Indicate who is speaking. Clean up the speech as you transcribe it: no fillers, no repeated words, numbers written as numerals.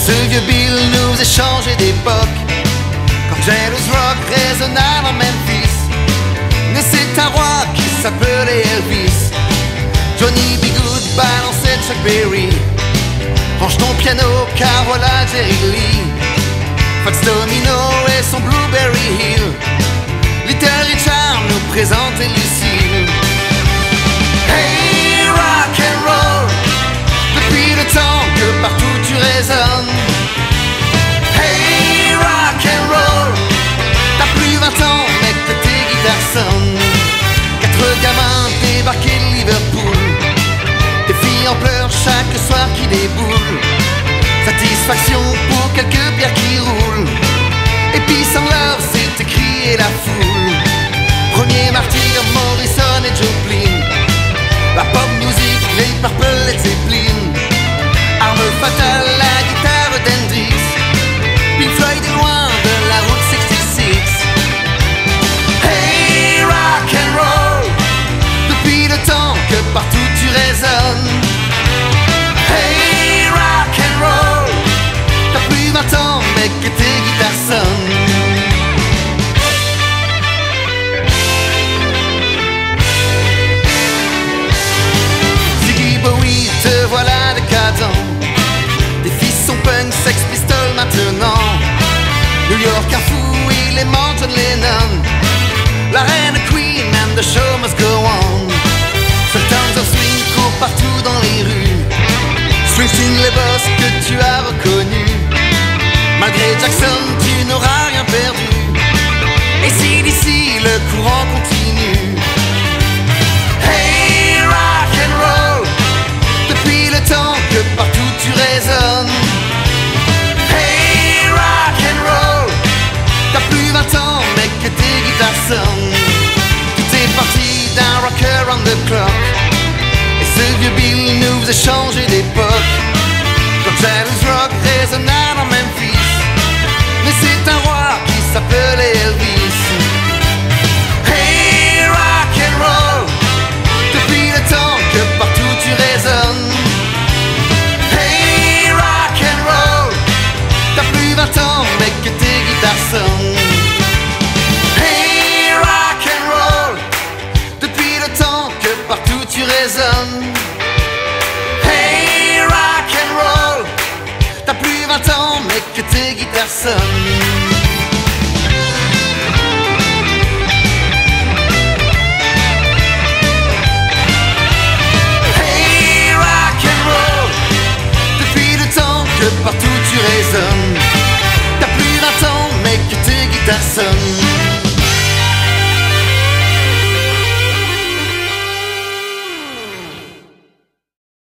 Speaker 1: Ce vieux Bill nous a changé d'époque. Quand Jealous Rock résonna dans Memphis, naissait un roi qui s'appelait Elvis. Johnny B. Good balançait Chuck Berry. Range ton piano car voilà Jerry Lee. Fats Domino et son Blueberry Hill. Little Richard nous présentait Lucille. Hey, rock and roll, depuis le temps que partout tu résonnes. Hey, rock and roll, t'as plus 20 ans mec que tes guitares sonnent. 4 gamins débarqués de Liverpool, des filles en pleurs chaque soir qui déboulent. Satisfaction pour quelques bières qui roulent. Et Peace and Love, c'était crier la foule. Premier martyr, Morrison et Joplin. La pop music, les Purple, Led Zeppelin. Arme fatale, la guitare d'Hendrix. Pink Floyd est loin de la route 66. Hey, rock and roll, depuis le temps que partout tu résonnes. Hey, rock and roll, t'as plus 20 ans mec que tes guitares sonnent. Ziggy Bowie, te voilà décadent. Des fils sont punk, Sex Pistols maintenant. New York un fou, il aimant John Lennon. La reine Queen and the show must go on. Sultans of Swing courent partout dans les rues. Springsteen les boss que tu as reconnus. Malgré Jackson tu n'auras rien perdu. Et si d'ici le courant continue. Hey, rock and roll, depuis le temps que partout tu résonnes. Hey, rock and roll, t'as plus 20 ans mec que tes guitares sonnent. Tout est parti d'un rocker on the clock. Et ce vieux Bill nous a changé d'époque. Quand Jealous Rock résonna dans Memphis, mais c'est un roi qui s'appelait Elvis. Hey, rock and roll, depuis le temps que partout tu résonnes. Hey, rock and roll, t'as plus 20 ans mec que tes guitares sonnent. Hey, rock and roll, depuis le temps que partout tu résonnes. Hey, rock and roll, t'as plus 20 ans mec que tes guitares sonnent. Hey, rock and roll, depuis le temps que partout tu résonnes. T'as plus 20 ans mec que tes guitares sonnent.